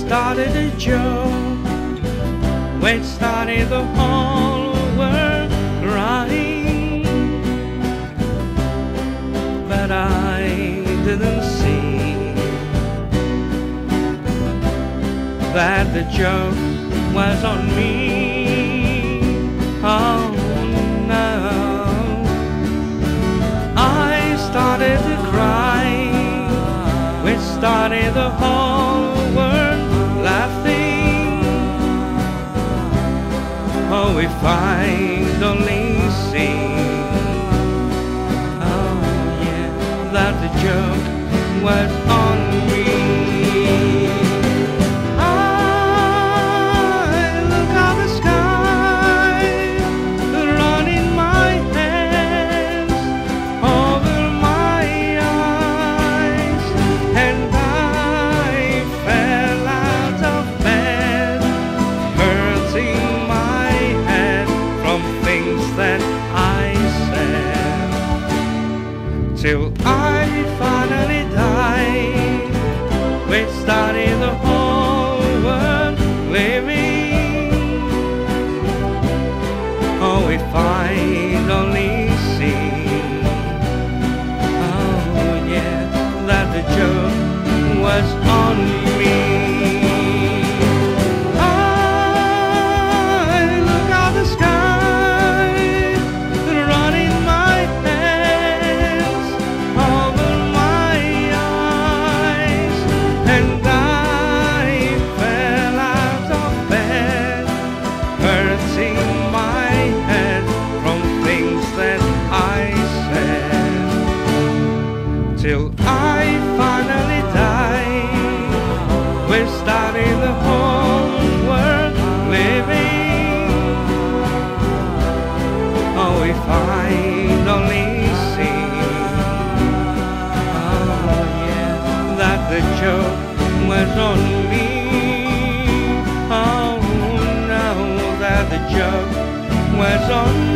started a joke, we started the whole world crying, but I didn't see that the joke was on me. Oh no, I started to cry, we started the whole world laughing. Oh, we finally see, oh yeah, that the joke was on me. Till I finally died, we started the whole world living. Oh, we finally see, oh yeah, that the joke was on me. Till I finally died, we started the whole world living. Oh, we finally see, oh yeah, that the joke was on me. Oh no, that the joke was on me.